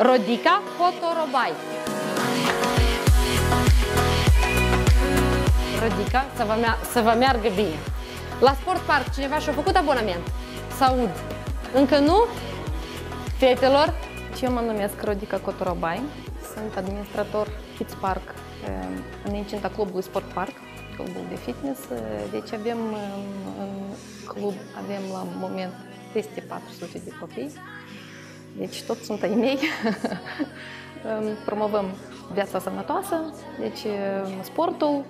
Rodica Cotorobai. Rodica, să vă meargă bine. La Sport Park cineva și-a făcut abonament? Să aud. Încă nu? Fetelor? Eu mă numesc Rodica Cotorobai, sunt administrator Kids Park în incinta clubului Sport Park, clubul de fitness. Deci avem în club, avem la moment peste 400 de copii, deci toți sunt ai mei. Promovăm viața sănătoasă, deci sportul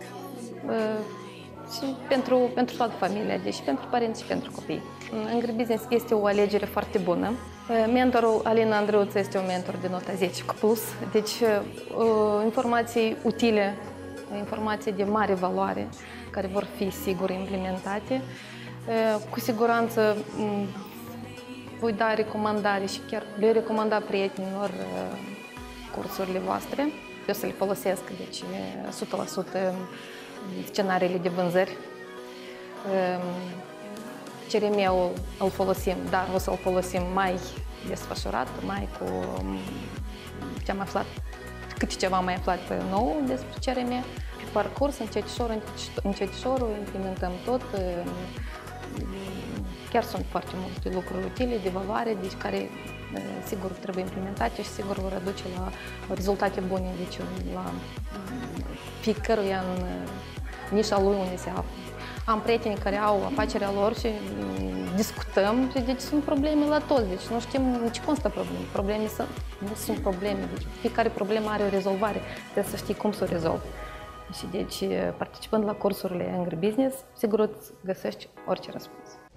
și pentru toată familia, deci pentru părinți și pentru copii. Angry Business este o alegere foarte bună. Mentorul Alina Andreuță este un mentor de nota 10 cu plus, deci informații utile, informații de mare valoare, care vor fi sigur implementate. Cu siguranță voi da recomandare și chiar le recomanda prietenilor cursurile voastre. Eu să le folosesc, deci 100% scenariile de vânzări. CRM-ul îl folosim, dar o să-l folosim mai desfășurat, mai cu ce am aflat, câte ceva am mai aflat nou despre CRM. Pe parcurs, încetișor, implementăm tot. Chiar sunt foarte multe lucruri utile, de valoare, deci care sigur trebuie implementate și sigur vor aduce la rezultate bune, deci la fiecăruia în nișa lui unde se află. Am prieteni care au afacerea lor și discutăm și deci sunt probleme la toți, deci nu știm ce constă probleme. Probleme nu sunt probleme, deci fiecare problemă are o rezolvare, trebuie să știi cum să o rezolvi. Și deci participând la cursurile Angry Business, sigur îți găsești orice răspuns.